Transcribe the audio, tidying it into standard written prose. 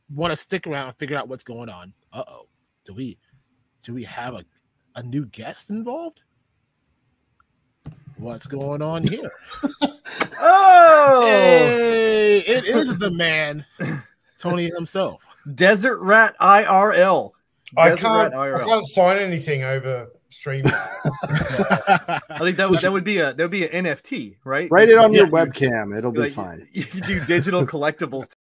want to stick around and figure out what's going on. Do we have a new guest involved? What's going on here? Hey, it is the man, Tony himself. Desert Rat IRL. I can't sign anything over stream. I think that would be an NFT, right? Write it on your webcam. It'll be fine. You do digital collectibles